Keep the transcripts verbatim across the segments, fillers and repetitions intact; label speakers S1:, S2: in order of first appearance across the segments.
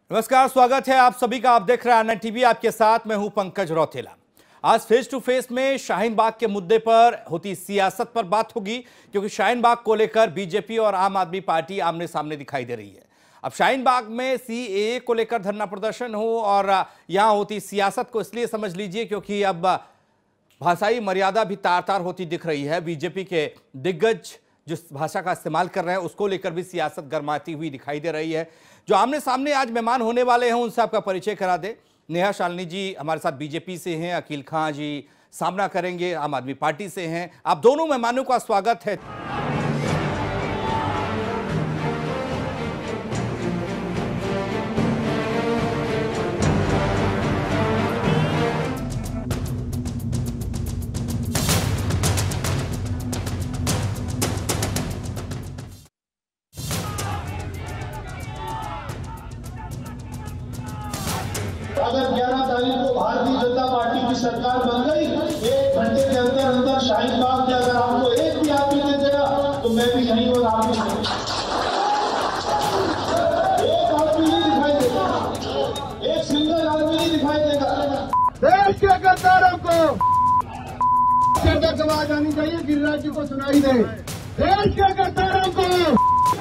S1: नमस्कार, स्वागत है आप सभी का। आप देख रहे हैं आनंद टीवी, आपके साथ मैं हूं पंकज रौतेला। आज फेस टू फेस में शाहीन बाग के मुद्दे पर होती सियासत पर बात होगी, क्योंकि शाहीन बाग को लेकर बीजेपी और आम आदमी पार्टी आमने सामने दिखाई दे रही है। अब शाहीन बाग में सीएए को लेकर धरना प्रदर्शन हो और यहां होती सियासत को इसलिए समझ लीजिए क्योंकि अब भाषाई मर्यादा भी तार तार होती दिख रही है। बीजेपी के दिग्गज जिस भाषा का इस्तेमाल कर रहे हैं उसको लेकर भी सियासत गरमाती हुई दिखाई दे रही है। जो आमने सामने आज मेहमान होने वाले हैं उनसे आपका परिचय करा दे। नेहा शालिनी जी हमारे साथ बीजेपी से हैं, अकील खां जी सामना करेंगे आम आदमी पार्टी से हैं। आप दोनों मेहमानों का स्वागत है।
S2: अगर ग्यारह तारीख को भारतीय जनता पार्टी की सरकार बन गई, एक घंटे के अंदर अंदर शाहीन बाग के अगर आपको एक भी आदमी दे देगा तो मैं भी यहीं और आप भी यहीं। एक आदमी नहीं दिखाई देगा, एक सिंगल आदमी नहीं दिखाई देगा।
S3: देश के गद्दारों को तक आवाज आनी चाहिए, गिरिराज जी को सुनाई दे। देश के गद्दारों को।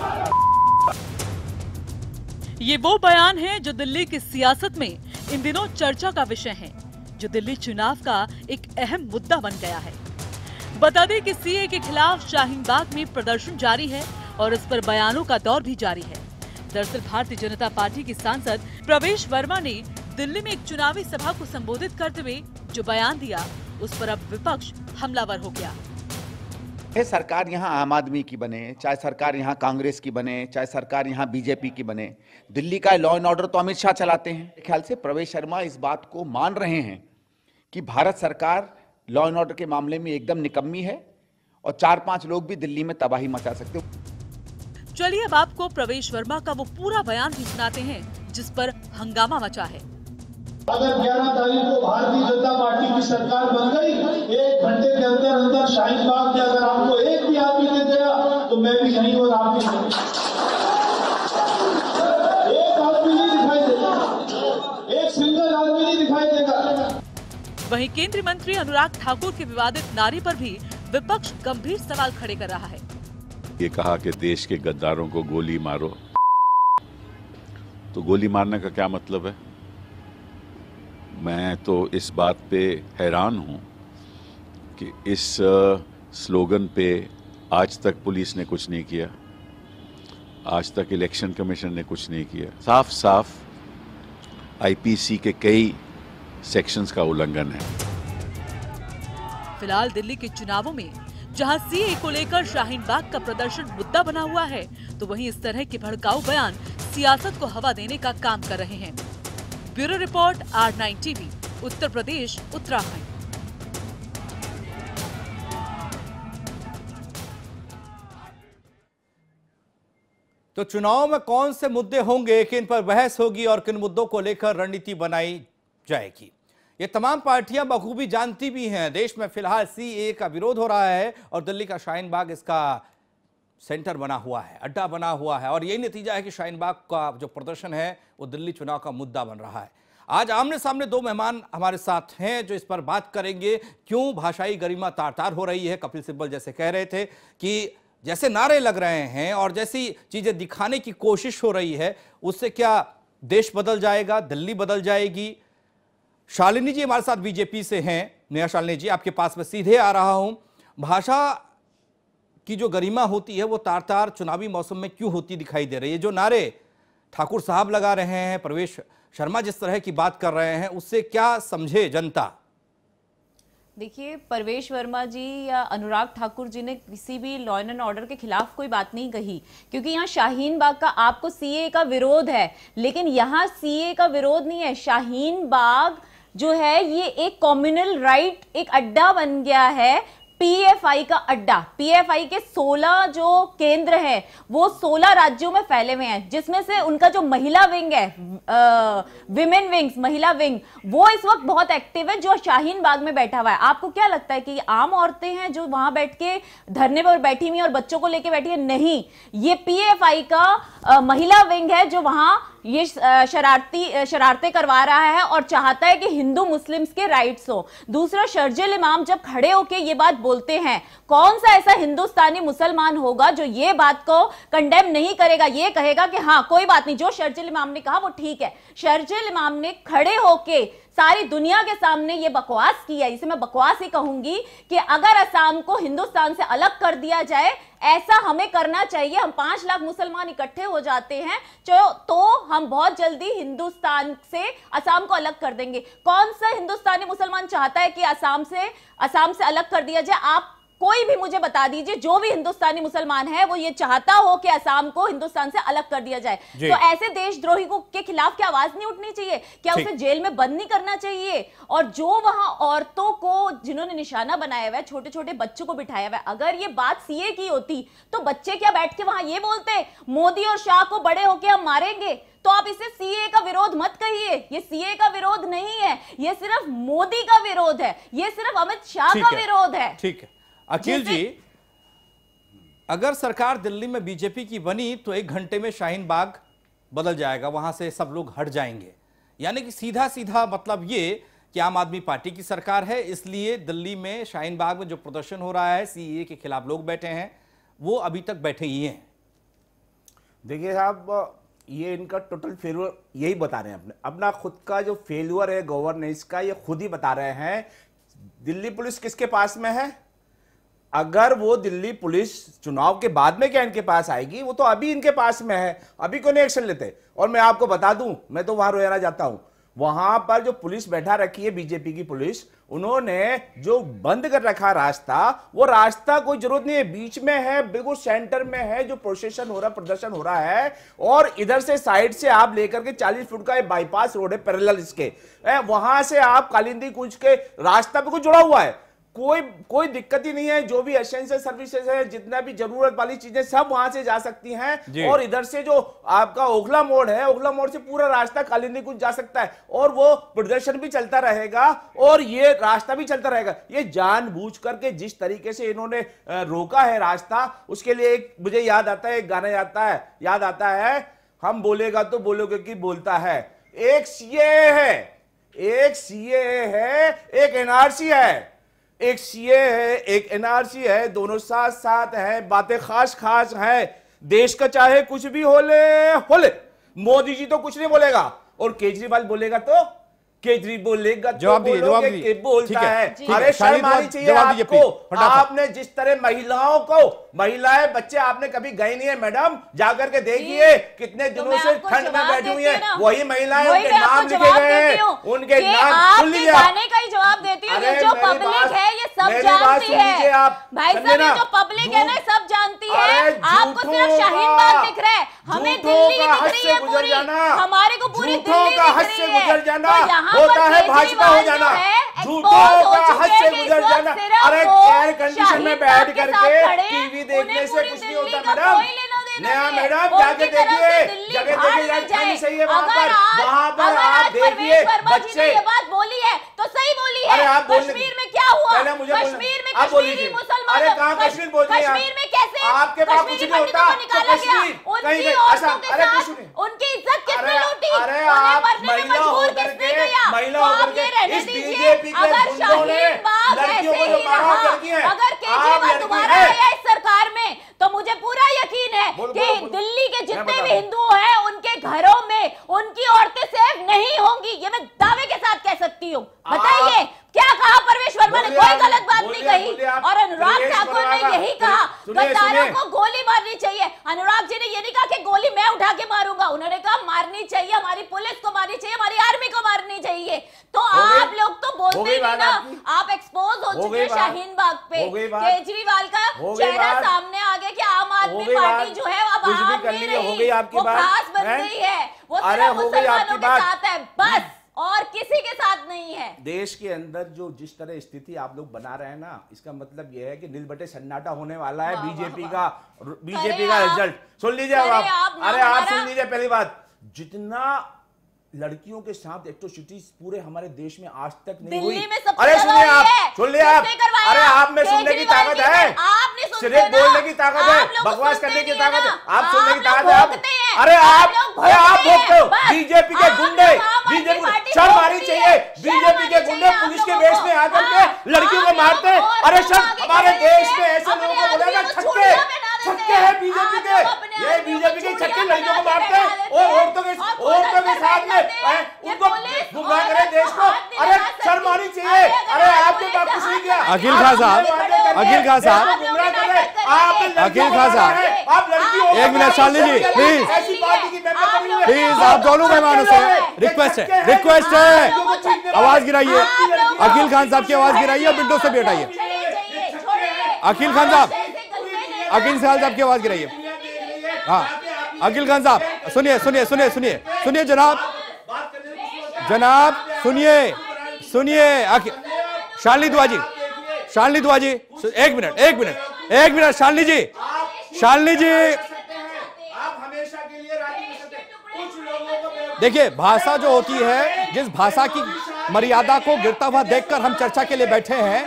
S4: ये वो बयान है जो दिल्ली की सियासत में इन दिनों चर्चा का विषय है, जो दिल्ली चुनाव का एक अहम मुद्दा बन गया है। बता दें कि सीए के खिलाफ शाहीन बाग में प्रदर्शन जारी है और इस पर बयानों का दौर भी जारी है। दरअसल भारतीय जनता पार्टी की सांसद प्रवेश वर्मा ने दिल्ली में एक चुनावी सभा को संबोधित करते हुए जो बयान दिया, उस पर अब विपक्ष हमलावर हो गया।
S5: चाहे सरकार यहाँ आम आदमी की बने, चाहे सरकार यहाँ कांग्रेस की बने, चाहे सरकार यहाँ बीजेपी की बने, दिल्ली का लॉ एंड ऑर्डर तो अमित शाह चलाते हैं। मेरे ख्याल से प्रवेश शर्मा इस बात को मान रहे हैं कि भारत सरकार लॉ एंड ऑर्डर के मामले में एकदम निकम्मी है और चार पांच लोग भी दिल्ली में तबाही मचा सकते हो।
S4: चलिए अब आपको प्रवेश वर्मा का वो पूरा बयान भी सुनाते हैं जिस पर हंगामा मचा है।
S2: अगर ग्यारह तारीख को भारतीय जनता पार्टी की सरकार बन गई, एक घंटे के अंदर अंदर शाहीन बाग के अगर आपको एक भी आदमी दे देगा तो मैं भी यहीं और आप भी यहीं। एक आदमी नहीं दिखाई देगा, एक सिंगल आदमी नहीं दिखाई देगा।
S4: वहीं केंद्रीय मंत्री अनुराग ठाकुर के विवादित नारे पर भी विपक्ष गंभीर सवाल खड़े कर रहा है।
S6: ये कहा कि देश के गद्दारों को गोली मारो, तो गोली मारने का क्या मतलब है? मैं तो इस बात पे हैरान हूँ कि इस स्लोगन पे आज तक पुलिस ने कुछ नहीं किया, आज तक इलेक्शन कमीशन ने कुछ नहीं किया। साफ साफ आईपीसी के कई सेक्शंस का उल्लंघन है।
S4: फिलहाल दिल्ली के चुनावों में जहां सीए को लेकर शाहीन बाग का प्रदर्शन मुद्दा बना हुआ है, तो वहीं इस तरह के भड़काऊ बयान सियासत को हवा देने का काम कर रहे हैं। Bureau report, R nine TV, Uttar Pradesh, Uttarakhand.
S1: तो चुनाव में कौन से मुद्दे होंगे, किन पर बहस होगी और किन मुद्दों को लेकर रणनीति बनाई जाएगी, ये तमाम पार्टियां बखूबी जानती भी हैं। देश में फिलहाल सीए का विरोध हो रहा है और दिल्ली का शाहीन बाग इसका सेंटर बना हुआ है, अड्डा बना हुआ है और यही नतीजा है कि शाहीन बाग का जो प्रदर्शन है वो दिल्ली चुनाव का मुद्दा बन रहा है। आज आमने सामने दो मेहमान हमारे साथ हैं जो इस पर बात करेंगे, क्यों भाषाई गरिमा तार तार हो रही है। कपिल सिब्बल जैसे कह रहे थे कि जैसे नारे लग रहे हैं और जैसी चीजें दिखाने की कोशिश हो रही है, उससे क्या देश बदल जाएगा, दिल्ली बदल जाएगी। शालिनी जी हमारे साथ बीजेपी से हैं। नेहा शालिनी जी, आपके पास में सीधे आ रहा हूं। भाषा की जो गरिमा होती है वो तार तार चुनावी मौसम में क्यों होती दिखाई दे रही है? जो नारे ठाकुर साहब लगा रहे हैं, प्रवेश शर्मा जिस तरह की बात कर रहे हैं, उससे क्या समझे जनता?
S7: देखिए, प्रवेश वर्मा जी या अनुराग ठाकुर जी ने किसी भी लॉ एंड ऑर्डर के खिलाफ कोई बात नहीं कही, क्योंकि यहाँ शाहीन बाग का आपको सीए का विरोध है, लेकिन यहाँ सीए का विरोध नहीं है। शाहीन बाग जो है ये एक कम्युनल राइट, एक अड्डा बन गया है, पीएफआई का अड्डा। पीएफआई के सोलह जो केंद्र हैं वो सोलह राज्यों में फैले हुए हैं, जिसमें से उनका जो महिला विंग है, विमेन विंग्स, महिला विंग, वो इस वक्त बहुत एक्टिव है, जो शाहीन बाग में बैठा हुआ है। आपको क्या लगता है कि आम औरतें हैं जो वहां बैठ के धरने पर बैठी हुई और बच्चों को लेके बैठी है? नहीं, ये पीएफआई का आ, महिला विंग है जो वहां ये शरारती शरारतें करवा रहा है और चाहता है कि हिंदू मुस्लिम्स के राइट्स हो। दूसरा, शर्जिल इमाम जब खड़े होके ये बात बोलते हैं, कौन सा ऐसा हिंदुस्तानी मुसलमान होगा जो ये बात को कंडेम नहीं करेगा, ये कहेगा कि हाँ कोई बात नहीं, जो शर्जिल इमाम ने कहा वो ठीक है। शर्जिल इमाम ने खड़े होके सारी दुनिया के सामने ये बकवास किया, इसे मैं बकवास ही कहूंगी कि अगर असम को हिंदुस्तान से अलग कर दिया जाए, ऐसा हमें करना चाहिए। हम पांच लाख मुसलमान इकट्ठे हो जाते हैं तो हम बहुत जल्दी हिंदुस्तान से असम को अलग कर देंगे। कौन सा हिंदुस्तानी मुसलमान चाहता है कि असम से असम से अलग कर दिया जाए? आप कोई भी मुझे बता दीजिए, जो भी हिंदुस्तानी मुसलमान है वो ये चाहता हो कि असम को हिंदुस्तान से अलग कर दिया जाए। तो ऐसे देशद्रोही को के खिलाफ क्या आवाज नहीं उठनी चाहिए? क्या उसे जेल में बंद नहीं करना चाहिए? और जो वहां औरतों को जिन्होंने निशाना बनाया हुआ है, छोटे छोटे बच्चों को बिठाया हुआ है, अगर ये बात सीए की होती तो बच्चे क्या बैठ के वहां ये बोलते मोदी और शाह को बड़े होके हम मारेंगे? तो आप इसे सीए का विरोध मत कहिए, ये सीए का विरोध नहीं है, ये सिर्फ मोदी का विरोध है, ये सिर्फ अमित शाह का विरोध है।
S1: ठीक है अखिल जी, अगर सरकार दिल्ली में बीजेपी की बनी तो एक घंटे में शाहीन बाग बदल जाएगा, वहां से सब लोग हट जाएंगे। यानी कि सीधा सीधा मतलब ये कि आम आदमी पार्टी की सरकार है, इसलिए दिल्ली में शाहीन बाग में जो प्रदर्शन हो रहा है, सीए के खिलाफ लोग बैठे हैं, वो अभी तक बैठे ही हैं।
S8: देखिए साहब, ये इनका टोटल फेल्यूर यही बता रहे हैं, अपने अपना खुद का जो फेल्यूर है गवर्नेंस का, ये खुद ही बता रहे हैं। दिल्ली पुलिस किसके पास में है? अगर वो दिल्ली पुलिस चुनाव के बाद में क्या इनके पास आएगी, वो तो अभी इनके पास में है, अभी क्यों नहीं एक्शन लेते? और मैं आपको बता दूं, मैं तो वहां रोजाना जाता हूं, वहां पर जो पुलिस बैठा रखी है बीजेपी की पुलिस, उन्होंने जो बंद कर रखा रास्ता, वो रास्ता कोई जरूरत नहीं है, बीच में है, बिल्कुल सेंटर में है, जो प्रोसेशन हो रहा प्रदर्शन हो रहा है। और इधर से साइड से आप लेकर के चालीस फुट का बाईपास रोड है पैरेलल इसके, वहां से आप कालिंदी कुंज के रास्ता पे कुछ जुड़ा हुआ है, कोई कोई दिक्कत ही नहीं है। जो भी एसेंशियल सर्विसेज है, जितना भी जरूरत वाली चीजें सब वहां से जा सकती हैं। और इधर से जो आपका ओखला मोड़ है, ओखला मोड़ से पूरा रास्ता कालिंदी कुंज जा सकता है, और वो प्रदर्शन भी चलता रहेगा और ये रास्ता भी चलता रहेगा। ये जानबूझ करके जिस तरीके से इन्होंने रोका है रास्ता, उसके लिए एक मुझे याद आता है, एक गाना आता है याद आता है हम बोलेगा तो बोलोगे कि बोलता है। एक सीए है, एक सीए है, एक एनआरसी है, एक सीए है, एक एनआरसी है, दोनों साथ साथ हैं, बातें खास खास हैं। देश का चाहे कुछ भी हो ले हो ले, मोदी जी तो कुछ नहीं बोलेगा, और केजरीवाल बोलेगा तो केजरीवाल बोलेगा तो बोलोगे कि बोलता है। अरे शर्म आनी चाहिए आपको। आपने जिस तरह महिलाओं को, महिलाएं बच्चे आपने कभी गए नहीं है मैडम, जाकर के देखिए कितने दिनों से ठंड में बैठी हुई है, वही महिलाएं, उनके नाम लिखे गए हैं, उनके नाम सुन लीजिए।
S7: गाने का ही जवाब देती हूँ, ये जो पब्लिक है ये सब जानती है भाई साहब, ये जो पब्लिक है ना सब जानती है। आपको सिर्फ शाहीन बाग दिख रहा है, हमें दिल्ली दिख रही है पूरी, हमारे को पूरी दिल्ली दिख रही है।
S8: होता है भाजपा हो जाना, झूठों का हद से गुजर जाना। अरे एयर कंडीशन में बैठ करके टीवी देखने से कुछ नहीं होता मैडम। नया मैडम जाके देखिए, जगह जगह ठंड सही है वहां पर, वहां पर आप देखिए बच्चे।
S7: ये बात बोली है तो सही बोली है। कश्मीर में क्या हुआ? कश्मीर में कश्मीरी मुसलमान,
S8: अरे कहां कश्मीर बोल रही हैं?
S7: कश्मीर में कैसे
S8: आपके पास कुछ नहीं होता
S7: निकाला गया? उनकी औरतों के साथ उनकी इज्जत किसने लूटी?
S8: अरे आप महिला होकर के, महिला होकर के इस बीजेपी के गुंडों ने लड़कियों को जो मारा करती हैं,
S7: अगर केजरीवाल दोबारा आया इस सरकार में तो मुझे पूरा यकीन है कि दिल्ली के जितने भी हिंदू हैं उनके घरों में उनकी औरतें सेफ नहीं होंगी, ये मैं दावे के साथ कह सकती हूँ। बताइए क्या कहा परवेश वर्मा ने? कोई गलत बात नहीं कही। और अनुराग ठाकुर ने यही कहा गद्दारों को गोली मारनी चाहिए। अनुराग जी ने ये नहीं कहा कि गोली मैं उठा के मारूंगा, उन्होंने कहा मारनी चाहिए, हमारी पुलिस को मारनी चाहिए, हमारी आर्मी को मारनी चाहिए। तो आप लोग तो बोलते ही ना, आप एक्सपोज हो चुके हैं शाहीन बाग पे। केजरीवाल का चेहरा सामने आ गया कि आम आदमी पार्टी जो है अब आम नहीं रही, वो खास बन गई है, वो सिर्फ मुसलमानों के साथ है बस, और किसी के साथ नहीं है।
S8: देश के अंदर जो जिस तरह स्थिति आप लोग बना रहे हैं ना, इसका मतलब यह है कि नील बटे सन्नाटा होने वाला है बीजेपी का, बीजेपी का रिजल्ट सुन लीजिए आप। अरे आप सुन लीजिए, पहली बात, जितना लड़कियों के साथ एट्रोसिटीज पूरे हमारे देश में आज तक नहीं हुई। अरे सुनिए आप, सुन लिया आप, अरे आप में सुनने की ताकत है, सिर्फ बोलने की ताकत है, बकवास करने की ताकत है, आप सुनने की ताकत है। अरे आप अरे आप भोगते हो बीजेपी के गुंडे, बीजेपी शर्म आनी चाहिए। बीजेपी के गुंडे पुलिस के वेश में आकर के लड़कियों को मारते हैं। अरे सर हमारे देश में ऐसे लोगों को बोलेगा छक्के, छक्के हैं बीजेपी के, ये बीजेपी के छक्के लड़कियों को मारते हैं और औरतों के औरतों के साथ में उनको गुमराह करे देश को। अरे शर्म आनी चाहिए। अरे आपके पास कुछ नहीं किया।
S1: अकील खान साहब, अकील खान साहब, अकील खान साहब,
S8: आप लड़की,
S1: एक मिनट शालिनी जी प्लीज,
S8: ऐसी पार्टी की मेंबर बनी है।
S1: प्लीज आप दोनों मेहमानों से रिक्वेस्ट है, रिक्वेस्ट है, आवाज गिराइए। अकील खान साहब की आवाज गिराइए, विंडो से भी हटाइए। अकील खान साहब, अकील खान साहब की आवाज गिराइए। हाँ अकील खान साहब सुनिए सुनिए सुनिए सुनिए सुनिए जनाब, जनाब सुनिए सुनिए। शालिनी दुआ जी, शालिनी दुआ जी एक मिनट एक मिनट एक मिनट शालिनी जी, शालिनी जी देखिए भाषा जो होती है, जिस भाषा की मर्यादा को गिरता हुआ देखकर हम चर्चा के लिए बैठे हैं,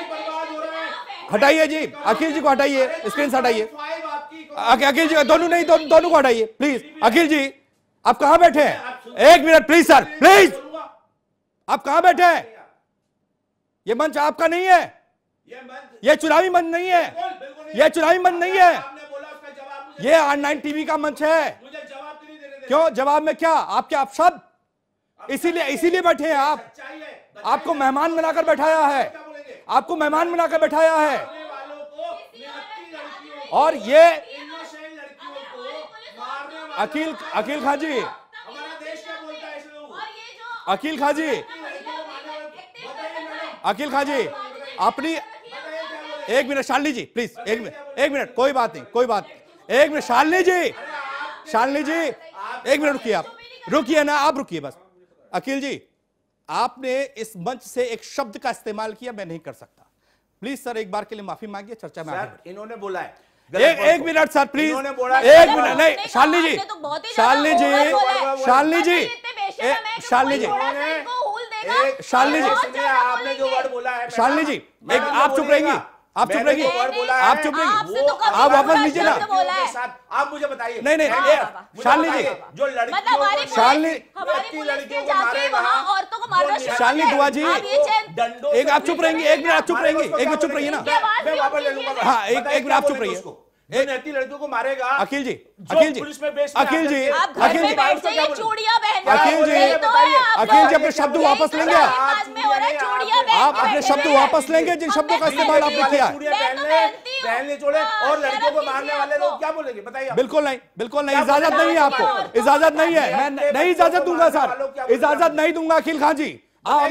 S1: हटाइए जी, अखिल जी को हटाइए, स्क्रीन से हटाइए। अखिल जी दोनों नहीं, दोनों दोनों को हटाइए प्लीज। अखिल जी आप कहां बैठे हैं? एक मिनट प्लीज सर, प्लीज आप कहां बैठे हैं? ये मंच आपका नहीं है, ये चुनावी मंच नहीं है, ये चुनावी मंच नहीं है, ये आर नाइन टीवी का मंच है। क्यों जवाब में क्या? आप क्या आप सब इसीलिए इसीलिए बैठे हैं आप? आपको मेहमान बनाकर बैठाया है, आपको मेहमान बनाकर बैठाया है। और ये अकील अकील खान जी, अकील खान जी, अकील खान जी अपनी एक मिनट शालिनी जी प्लीज, एक मिनट एक मिनट कोई बात नहीं कोई बात नहीं, एक मिनट शालिनी जी, शालिनी जी एक मिनट रुकिए, आप रुकिए ना, आप रुकिए बस। अकील जी आपने इस मंच से एक शब्द का इस्तेमाल किया, मैं नहीं कर सकता, प्लीज सर एक बार के लिए माफी मांगिए, चर्चा में आगे।
S8: इन्होंने बोला है
S1: एक एक मिनट सर प्लीज, एक मिनट नहीं शालिनी जी, शालिनी जी, शालिनी जी, शालिनी जी, शालिनी जी,
S8: आपने जो वर्ड बोला है
S1: शालिनी जी एक आप चुप रहेंगी, आप चुप रहेंगी, आप चुप रहेंगी, आप वापस लीजिए ना।
S8: आप मुझे बताइए।
S1: नहीं नहीं शालिनी जी,
S8: जो लड़की
S1: शालिनी
S7: शालिनी
S1: शालिनी दुआ जी एक आप चुप रहेंगी, एक मिनट आप चुप रहेंगी, एक मिनट चुप रहिए ना।
S8: मैं वापस ले लूंगा।
S1: हाँ एक एक मिनट आप चुप रहिए।
S8: लड़की लड़कियों को मारेगा
S1: अखिल जी, अखिल जी, अखिल जी, अखिल जी, अखिल जी, अखिल जी अपने शब्द वापस लेंगे, आप अपने शब्द वापस लेंगे जिन शब्दों का इस्तेमाल आपने किया है।
S8: पहनने छोड़े और लड़कियों को मारने वाले लोग क्या बोलेंगे बताइए?
S1: बिल्कुल नहीं, बिल्कुल नहीं, इजाजत नहीं है आपको, इजाजत नहीं है, मैं नहीं इजाजत दूंगा सर, इजाजत नहीं दूंगा अखिल खान जी। आप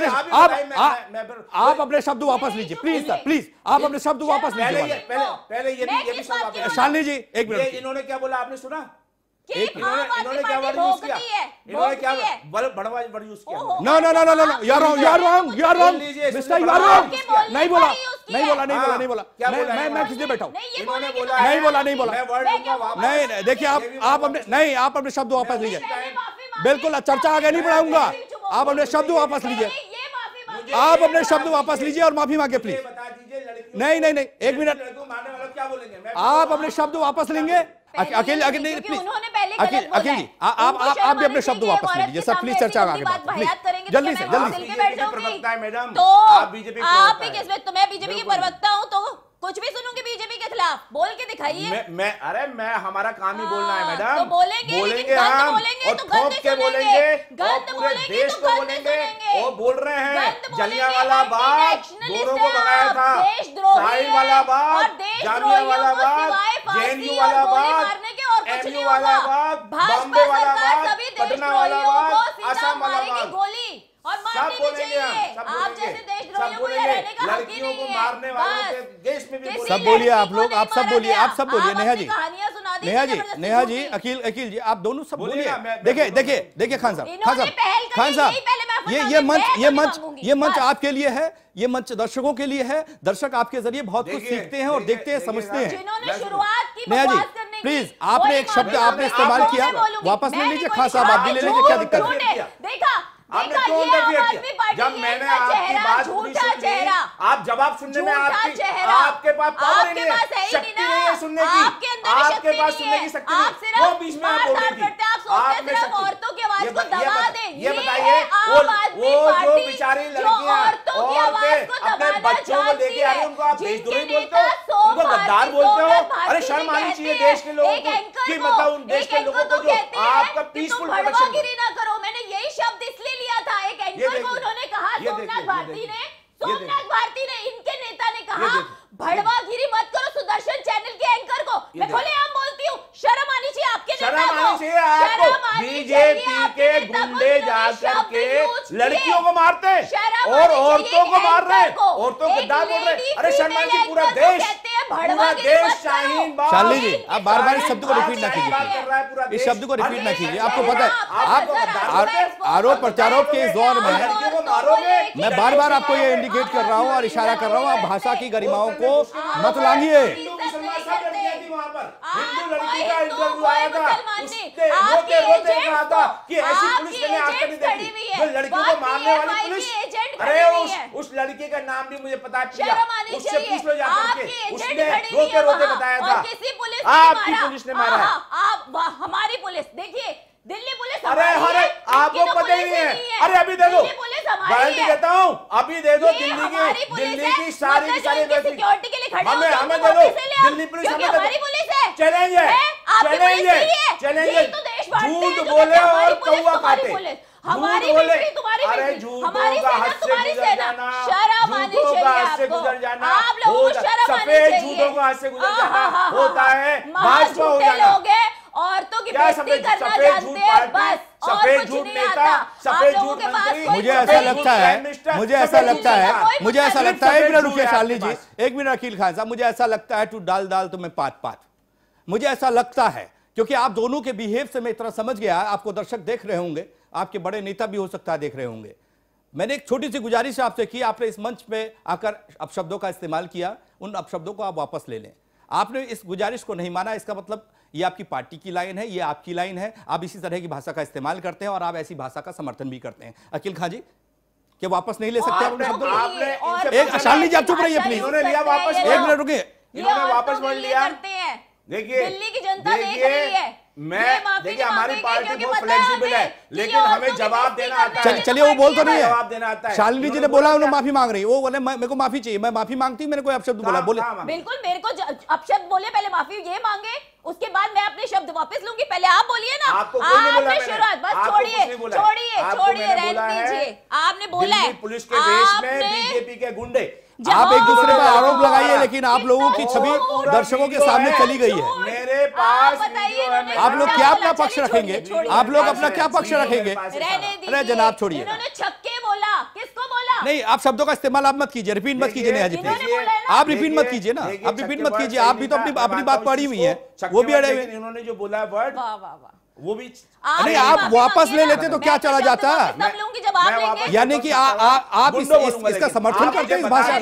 S1: आप आप अपने शब्द वापस लीजिए प्लीज सर, प्लीज आप अपने शब्द वापस लीजिए।
S8: पहले पहले ये भी ये भी सब वापस।
S1: शालिनी जी एक मिनट,
S8: इन्होंने क्या बोला आपने सुना?
S7: एक
S8: इन्होंने इन्होंने क्या वर्ड यूज किया? इन्होंने क्या बड़वा वर्ड यूज किया?
S1: No no no no no you are wrong, you are wrong, you are wrong mister, you are wrong. नहीं बोला नहीं बोला नहीं बोला नहीं बोला, मैं मैं किसने बैठा हूँ?
S8: इन्होंने बोला
S1: नहीं बोला नहीं बोला,
S8: मैं वर्ड दूंगा वापस।
S1: नहीं देखिए आप आप अपने नहीं आप अपने शब्द वापस लीजिए, बिल्कुल चर्चा आगे नहीं बढ़ाऊंगा, आप अपने शब्द वापस लीजिए, आप अपने शब्द वापस लीजिए और माफी मांगे प्लीज। नहीं नहीं नहीं एक मिनट, आप अपने शब्द वापस लेंगे। अकेले अकेले नहीं प्लीज, अकेले अकेले जी आप आप आप भी अपने शब्द वापस लीजिए सर, प्लीज चर्चा आगे बढ़ाते जल्दी से जल्दी से।
S8: प्रवक्ता है मैडम,
S7: तो
S8: आप बीजेपी
S7: आप भी किसमें, तो मैं बीजेपी की प्रवक्ता हूँ तो कुछ भी सुनूंगी बीजेपी के खिलाफ, बोल के दिखाइए।
S8: मैं, मैं अरे मैं हमारा काम ही बोलना है मैडम।
S7: तो बोलेंगे,
S8: बोलेंगे
S7: हम
S8: हम
S7: बोलेंगे
S8: और
S7: तो
S8: ठोक के बोलेंगे और पूरे देश को
S7: गंद
S8: बोलेंगे।
S7: सुनेंगे।
S8: और बोल रहे हैं
S7: गंद
S8: जलियांवाला
S7: बोलेंगे,
S8: बाग
S7: anti-nationalist
S8: दोनों को
S7: हैं
S8: भगाया
S7: आप,
S8: था,
S7: देशद्रोही
S8: साहिल वाला
S7: हैं
S8: बाग,
S7: और देशद्रोहियों
S8: जामिया वाला
S7: को
S8: बाग,
S7: सिवाय फांसी
S8: जेएनयू
S7: और
S8: वाला
S7: गोली
S8: बाग,
S7: मारने के और कुछ नहीं
S8: एमयू वाला
S7: होगा।
S8: बाग,
S7: भाजपा
S8: बॉम्बे वाला
S7: सरकार
S8: बाग,
S7: सभी
S8: पटना वाला
S7: देशद्रोहियों को
S8: बाग,
S7: सीधा
S8: असम वाला
S7: मारेगी
S8: बाग,
S7: गोली और
S8: सब
S7: मारनी भी
S8: बोलेंगे हम,
S7: चाहिए।
S8: सब
S7: आप
S8: बोलेंगे,
S7: जैसे
S8: सब
S7: देशद्रोहियों को
S8: बोलेंगे।
S7: रहने का हक ही
S8: लड़कियों को
S7: नहीं है।
S8: मारने वालों
S7: बस।
S8: के देश में भी
S7: किसी
S8: बोलेंगे।
S1: सब बोलिए आप
S7: लड़की को
S1: लोग,
S7: नहीं
S1: आप सब
S7: मारा
S1: बोलिए,
S7: गया।
S1: आप सब बोलिए,
S7: आप
S1: नेहा
S7: अपनी
S1: जी,
S7: कहानियां सुना दीजिए
S1: नेहा जी,
S7: जबरदस्ती
S1: नेहा जी,
S7: झूठी।
S1: अखिल अखिल जी आप दोनों सब
S8: बोलिए
S1: बोलिए।
S8: ना, मैं-
S1: देखिए
S8: मैं-
S1: देखिए देखिए खान साहब, खान
S7: इन्होंने
S1: साहब,
S7: पहल करी,
S1: खान साहब,
S7: यही पहले मैं
S1: ये
S7: बताऊंगी,
S1: ये मंच
S7: मैं
S1: ये
S7: कभी
S1: मंच
S7: मांगूंगी,
S1: ये मंच
S7: बस।
S1: आपके लिए है, ये मंच दर्शकों के लिए है, दर्शक आपके जरिए बहुत कुछ
S8: देखिए,
S1: सीखते हैं और
S8: देखिए,
S1: देखते हैं,
S8: देखिए
S1: समझते
S8: साहब,
S1: हैं।
S7: जिन्होंने शुरुआत की
S1: नेहा जी
S7: बकवास करने की,
S1: प्लीज आपने
S7: वही
S1: एक शब्द
S7: मांगे,
S1: आपने
S7: मैं
S1: इस्तेमाल
S7: आपको
S1: किया,
S7: मैं बोलूंगी,
S1: वापस ले
S7: मैं
S1: लीजिए।
S7: भी
S1: खान साहब आप भी ले लीजिए, क्या दिक्कत है?
S8: है?
S7: देखा
S8: आपने
S7: देखा,
S8: क्यों
S7: ये
S8: इंटरफेयर
S7: आम
S8: किया?
S7: आदमी पार्टी
S8: जब
S7: ये
S8: मैंने
S7: इनका
S8: आपकी
S7: चेहरा,
S8: बात सुनी,
S7: झूठा
S8: सुनी,
S7: चेहरा,
S8: आप जवाब सुनने में
S7: झूठा
S8: आपकी
S7: चेहरा,
S8: आपके पास पावर
S7: आपके
S8: नहीं है,
S7: पास है ही
S8: शक्ति
S7: नहीं
S8: नहीं है
S7: ना,
S8: सुनने की,
S7: आपके अंदर भी
S8: आपके पास सुनने की शक्ति नहीं, वो बीच में आप बोल रही थी।
S7: आप सिर्फ औरतों की आवाज को दबा दें।
S8: ये बताइए, वो वो जो बेचारी लड़कियां औरतें अपने बच्चों को लेके आ रही हैं, उनको आप देशद्रोही बोलते हो, उनको गद्दार बोलते हो? अरे शर्म आनी चाहिए देश के लोगों को कि मतलब उन देश के लोगों को जो आपका पीसफुल प्रोटेक्शन।
S7: ना करो, मैंने यही शब्द इसलिए लिया था। एक एंकर को उन्होंने कहा, सोमनाथ भारती ने सोमनाथ भारती ने इनके नेता ने कहा भड़वागिरी मत करो सुदर्शन चैनल के एंकर को। मैं खुलेआम बोलती हूँ, शर्म आनी चाहिए आपके नेता को।
S8: शर्म आनी चाहिए आपको। बीजेपी के गुंडे जाकर के लड़कियों को मारते हैं और औरतों को मार रहे हैं, औरतों को गद्दार बोल रहे हैं। अरे शर्मा जी, पूरा देश पूरा देश शाहीन बाग।
S1: शालिनी जी, आप बार बार इस शब्द को रिपीट ना कीजिए, इस शब्द को रिपीट ना कीजिए। आपको पता है आरोप प्रत्यारोप के इस दौर में मैं बार बार आपको ये इंडिकेट कर रहा हूँ और इशारा कर रहा हूँ, आप भाषा की गरिमाओं को मत लांघिए।
S8: वहां पर हिंदू लड़की का इंटरव्यू आया था, उसने रोते रोते कहा था कि ऐसी पुलिस मैंने आज तक नहीं देखी, जो लड़कियों को मारने वाली पुलिस। अरे उस उस लड़के का नाम भी मुझे पता है, प्रिया, उससे पूछ लो जाकर के, उसने रोते रोते बताया था आपकी पुलिस ने मारा है।
S7: आप हमारी पुलिस देखिए, दिल्ली पुलिस।
S8: अरे अरे आपको पता ही नहीं है। अरे अभी दे दो, गारंटी देता हूँ, अभी दे दो। दिल्ली की दिल्ली की सारी की सारी
S7: सिक्योरिटी के लिए खड़े
S8: हमें हमें दे दो। दिल्ली पुलिस हमें
S7: हमारी पुलिस है।
S8: चलेंगे चलेंगे चलेंगे। झूठ बोले और कौवा काटे,
S7: हमारी मिलिट्री तुम्हारी
S8: अरे झूठों का हद से गुजर जाना, झूठों का हद से गुजर जाना,
S7: आप लोगों को शर्म आनी चाहिए।
S8: झूठों का हद से गुजर जाना होता है भाजपा हो जाना।
S7: औरतों की बेइज्जती करना जानते हैं बस,
S8: सफेद झूठ नेता, सफेद झूठ मंत्री।
S1: मुझे ऐसा लगता है मुझे ऐसा लगता है मुझे ऐसा लगता है एक मिनट रुकिए शालिनी जी, एक मिनट अकील खान साहब, मुझे ऐसा लगता है तू डाल डाल तुम्हें पात पात, मुझे ऐसा लगता है क्योंकि आप दोनों के बिहेव से मैं इतना समझ गया, आपको दर्शक देख रहे होंगे, आपके बड़े नेता भी हो सकता है देख रहे होंगे। मैंने एक छोटी सी गुजारिश आपसे की, आपने इस मंच पे आकर अपशब्दों का इस्तेमाल किया, उन अपशब्दों को आप वापस ले लें। आपने इस गुजारिश को नहीं माना, इसका मतलब ये आपकी पार्टी की लाइन है, ये आपकी लाइन है, आप इसी तरह की भाषा का इस्तेमाल करते हैं और आप ऐसी भाषा का समर्थन भी करते हैं। अकील खान जी, क्या वापस नहीं ले सकते आप शब्दों को? एक शालिनी जी आप चुप रहिए प्लीज, एक मिनट रुकिए।
S8: इन्होंने वापस मोड़ लिया।
S7: देखिए दिल्ली की जनता देख रही है।
S8: मैं देखिए हमारी पार्टी बहुत फ्लेक्सिबल है, लेकिन हमें जवाब देना आता है।
S1: चलिए वो बोल तो नहीं
S8: जवाब देना आता है।
S1: शालिनी जी ने बोला उन्होंने माफी मांग रही है, वो बोले मेरे को माफी चाहिए, मैं माफी मांगती हूँ, मैंने कोई अपशब्द बोला बोले।
S7: बिल्कुल, मेरे को अपशब्द बोले, पहले माफी ये मांगे, उसके बाद मैं अपने शब्द वापस लूंगी। पहले आप बोलिए ना, आपने शुरुआत, बस छोड़िए छोड़िए छोड़िए, रहने दीजिए। आपने बोला है
S8: पुलिस के देश में बीजेपी के गुंडे।
S1: आप एक दूसरे पर आरोप लगाइए, लेकिन आप लोगों की छवि दर्शकों के सामने चली गई है।
S8: मेरे पास
S1: आप लोग क्या अपना पक्ष रखेंगे? आप लोग अपना क्या पक्ष रखेंगे? अरे जनाब छोड़िए,
S7: इन्होंने छक्के बोला, किसको बोला?
S1: नहीं, आप शब्दों का इस्तेमाल आप मत कीजिए, रिपीट मत कीजिए। नहीं आप रिपीट मत कीजिए ना, आप रिपीट मत कीजिए, आप भी तो अपनी अपनी बात पढ़ी हुई है, वो भी अड़े हुए।
S8: इन्होंने जो बोला वर्ड वो भी
S1: नहीं, आप वापस ले लेते तो क्या चला जाता? यानी कि आप इसका समर्थन करते हैं इस भाषा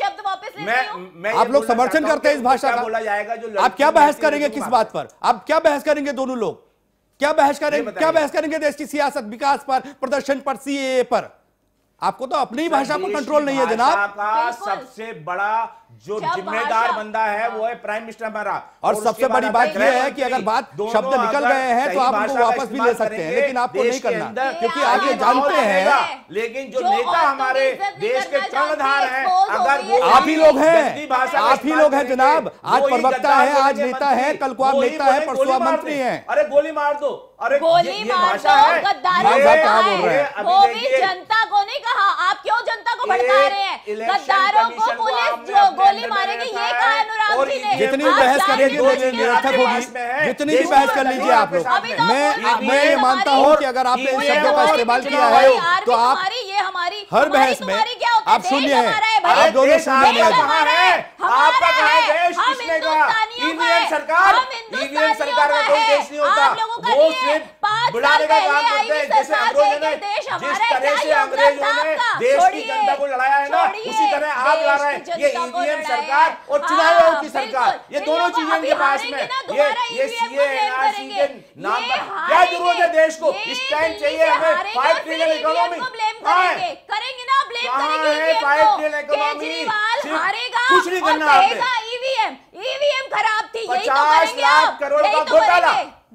S1: का, आप लोग समर्थन करते हैं इस भाषा का। आप क्या बहस करेंगे किस बात पर? आप क्या बहस करेंगे? दोनों लोग क्या बहस करेंगे? क्या बहस करेंगे देश की सियासत, विकास पर, प्रदर्शन पर, सीएए पर? आपको तो अपनी भाषा पर कंट्रोल नहीं है जनाब।
S8: का सबसे बड़ा जो जिम्मेदार बंदा है वो है प्राइम मिनिस्टर हमारा।
S1: और, और सबसे बड़ी बात यह है कि अगर बात शब्द निकल गए हैं तो आप उनको वापस भी ले सकते हैं, लेकिन आपको नहीं करना, क्योंकि आप ये जानते हैं।
S8: लेकिन जो नेता हमारे देश के कर्णधार हैं, अगर वो
S1: आप ही लोग हैं, आप ही लोग हैं जनाब। आज प्रवक्ता है, आज नेता है, कल को आप नेता है, परसों आप मंत्री हैं।
S8: अरे गोली मार दो, अरे
S7: गोली मार दो, गद्दारों को, वो भी जनता को नहीं कहा। आप क्यों जनता को भड़का रहे हैं? गद्दारों को पुलिस गोली मारेगी, ये कहा अनुराग जी ने।
S1: जितनी बहस करेंगे निरर्थक होगी, जितनी भी बहस कर लीजिए आप लोग। मैं मैं ये मानता हूँ कि अगर आपने इन शब्दों का इस्तेमाल किया है तो आप हर बहस में आप शून्य हैं, आप दोनों शून्य में
S8: आपका कहा देश किसने कहा? ईवीएम सरकार, ईवीएम सरकार का कोई देश नहीं होता, वो सिर्फ बुलाने का काम करते हैं। जैसे अंग्रेजों ने, जिस तरह से अंग्रेजों ने देश की जनता को लड़ाया है ना, उसी तरह आप लड़ा रहे हैं। ये ईवीएम सरकार और चुनाव आयोग की सरकार, ये दोनों चीजें इनके पास में। ये ये सीए एनआरसी के नाम पर क्या जरूरत है देश को? स्टैंड चाहिए हमें। फाइव ट्रिलियन इकोनॉमी
S7: करेंगे ना, ब्लेम करेंगे
S8: फाइव ट्रिलियन इकोनॉमी,
S7: हारेगा,
S8: कुछ नहीं करना आपने।
S7: ईवीएम ईवीएम खराब थी, यही
S8: पचास लाख करोड़ का घोटाला,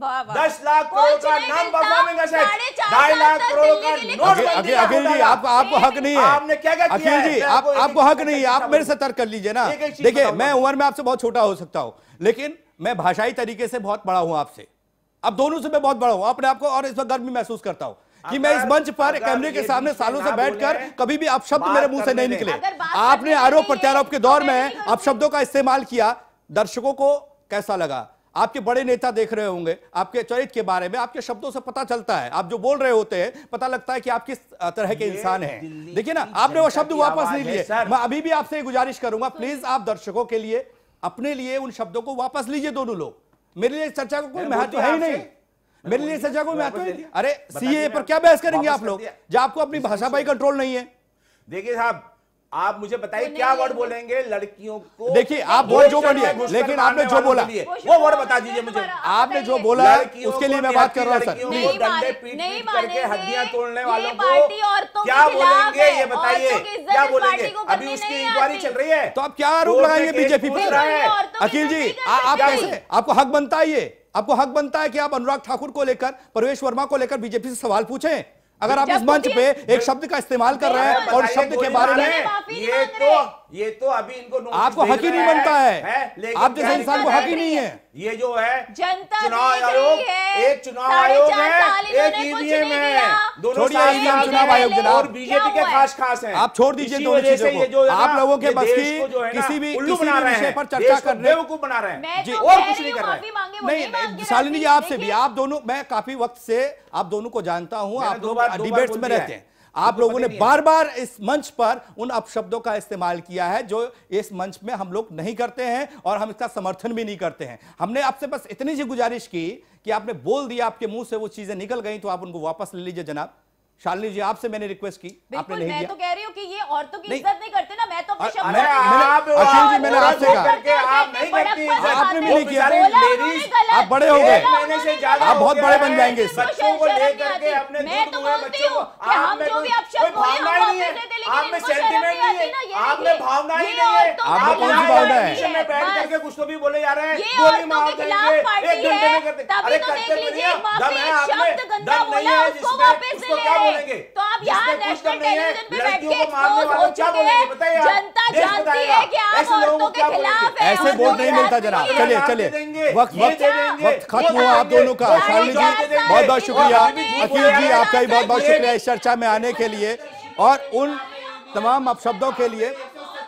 S8: दस लाख करोड़ का नॉन परफॉर्मिंग एसेट, ढाई लाख करोड़ का नोट।
S1: अखिल जी आप आपको हक नहीं है,
S8: आपने क्या क्या किया?
S1: अखिल जी आप आपको हक नहीं है, आप मेरे से तर्क कर लीजिए ना। देखिए मैं उम्र में आपसे बहुत छोटा हो सकता हूं, लेकिन मैं भाषाई तरीके से बहुत बड़ा हूं आपसे, अब दोनों से मैं बहुत बड़ा हूं अपने आपको, और इस वक्त गर्व भी महसूस करता हूं कि मैं इस मंच पर कैमरे के सामने सालों से बैठकर कभी भी अपशब्द मेरे मुंह से नहीं निकले। आपने आरोप प्रत्यारोप के दौर में अपशब्दों का इस्तेमाल किया, दर्शकों को कैसा लगा? आपके बड़े नेता देख रहे होंगे, आपके चरित्र के बारे में आपके शब्दों से पता चलता है, आप जो बोल रहे होते हैं पता लगता है कि आप किस तरह के इंसान हैं। देखिए ना, आपने वो शब्द वापस नहीं लिए। मैं अभी भी आपसे गुजारिश करूंगा, प्लीज आप दर्शकों के लिए, अपने लिए उन शब्दों को वापस लीजिए दोनों लोग। मेरे लिए चर्चा को कोई महत्व है ही नहीं, मेरे लिए चर्चा को महत्व है। अरे सीए पर क्या बहस करेंगे आप लोग जब आपको अपनी भाषा पर कंट्रोल नहीं है?
S8: देखिए साहब, आप मुझे बताइए क्या वर्ड बोलेंगे लड़कियों को?
S1: देखिए आप वर्ड जो बोलिए, लेकिन आपने जो बोला
S8: वो वर्ड बता दीजिए मुझे।
S1: आपने जो बोला उसके लिए मैं बात कर रहा हूं सर।
S8: डंडे पीट पीट करके हड्डियां तोड़ने वालों को क्या बोलेंगे ये बताइए, क्या बोलेंगे? अभी उसकी इंक्वायरी चल रही है,
S1: तो आप क्या आरोप लगाएंगे बीजेपी पर? अखिल जी आप कैसे, आपको हक बनता है, ये आपको हक बनता है कि आप अनुराग ठाकुर को लेकर, प्रवेश वर्मा को लेकर बीजेपी से सवाल पूछें? अगर आप इस मंच पे एक शब्द का इस्तेमाल कर रहे हैं और शब्द के बारे में,
S8: ये तो ये तो अभी इनको
S1: आपको हक ही नहीं बनता है, है आप जैसे इंसान को हक ही नहीं है।
S8: ये जो है
S7: जनता
S8: चुनाव आयोग, एक चुनाव आयोग है, एक ईवीएम है, दोनों
S1: चुनाव आयोग जनाब
S8: और बीजेपी के खास खास हैं।
S1: आप छोड़ दीजिए दोनों चीजों को, आप लोगों के बस की किसी भी किसी भी विषय पर चर्चा करने
S8: बेवकूफ बना रहे हैं
S7: जी,
S8: और कुछ नहीं कर रहे हैं।
S1: नहीं शालिनी जी, आपसे भी, आप दोनों, मैं काफी वक्त से आप दोनों को जानता हूं, आप लोग डिबेट्स में रहते हैं, आप लोगों ने बार बार इस मंच पर उन अपशब्दों का इस्तेमाल किया है जो इस मंच में हम लोग नहीं करते हैं और हम इसका समर्थन भी नहीं करते हैं। हमने आपसे बस इतनी सी गुजारिश की कि आपने बोल दिया, आपके मुंह से वो चीजें निकल गई, तो आप उनको वापस ले लीजिए जनाब। शालिनी जी आपसे मैंने रिक्वेस्ट की, आपने नहीं
S7: मैं
S1: दिया।
S7: तो कह रही हूँ कि ये औरतों की इज्जत नहीं करते ना, मैं तो अपने शब्द
S1: अखिल जी मैंने आपसे कहा,
S8: आप नहीं करती,
S1: आपने भी नहीं किया,
S8: लेडीज
S1: आप बड़े हो गए,
S8: महीने से ज्यादा
S1: आप बहुत बड़े बन जाएंगे इससे।
S8: बच्चों को लेकर के अपने दूध हुए बच्चों को, आप में कोई भावना ही नहीं है, आप में सेंटिमेंट नहीं है, आप में भावना ही नहीं है।
S1: आप कौन सी भावना है?
S8: में बैठ करके कुछ तो भी बोले जा रहे हैं, गोली मार देंगे, एक घंटे में करते, अरे करते नहीं है, दम है आप में, दम नहीं है जिसमें उसको क्या बोलेंगे?
S7: तो आप यहाँ नेशनल टेलीविजन पे बैठ के
S8: मारने वालों क्या बोलेंगे बताइए?
S7: जनता जानती है कि आप औरतों के खिलाफ है।
S1: ऐसे वोट नहीं मिलता जनाब। चलिए चलिए, वक्त वक्त वक्त खत्म हुआ आप दोनों का। शालिनी जी बहुत बहुत शुक्रिया, अखिल जी आपका भी बहुत बहुत शुक्रिया इस चर्चा में आने के लिए और उन तमाम अपशब्दों के लिए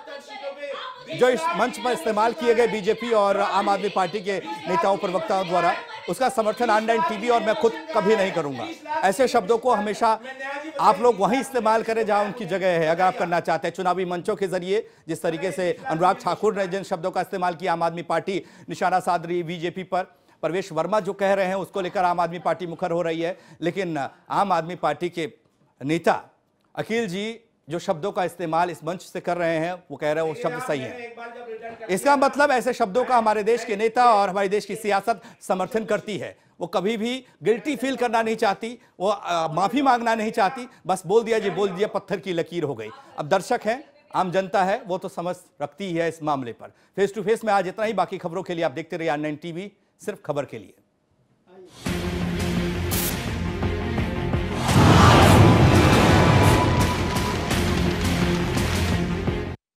S1: जो इस मंच पर इस्तेमाल किए गए बीजेपी और आम आदमी पार्टी के नेताओं प्रवक्ताओं द्वारा। उसका समर्थन ऑनलाइन टीवी और मैं खुद कभी नहीं करूंगा। ऐसे शब्दों को हमेशा आप लोग वहीं इस्तेमाल करें जहां उनकी जगह है। अगर आप करना चाहते हैं चुनावी मंचों के जरिए, जिस तरीके से अनुराग ठाकुर ने जिन शब्दों का इस्तेमाल किया, आम आदमी पार्टी निशाना साध रही बीजेपी पर, प्रवेश वर्मा जो कह रहे हैं उसको लेकर आम आदमी पार्टी मुखर हो रही है, लेकिन आम आदमी पार्टी के नेता अखिल जी जो शब्दों का इस्तेमाल इस मंच से कर रहे हैं वो कह रहे हैं वो शब्द सही है। इसका मतलब ऐसे शब्दों का हमारे देश के नेता और हमारे देश की सियासत समर्थन करती है। वो कभी भी गिल्टी फील करना नहीं चाहती, वो आ, माफी मांगना नहीं चाहती, बस बोल दिया जी बोल दिया, पत्थर की लकीर हो गई। अब दर्शक हैं, आम जनता है, वो तो समझ रखती है इस मामले पर। फेस टू फेस में आज इतना ही। बाकी खबरों के लिए आप देखते रहिए ऑनलाइन टीवी, सिर्फ खबर के लिए।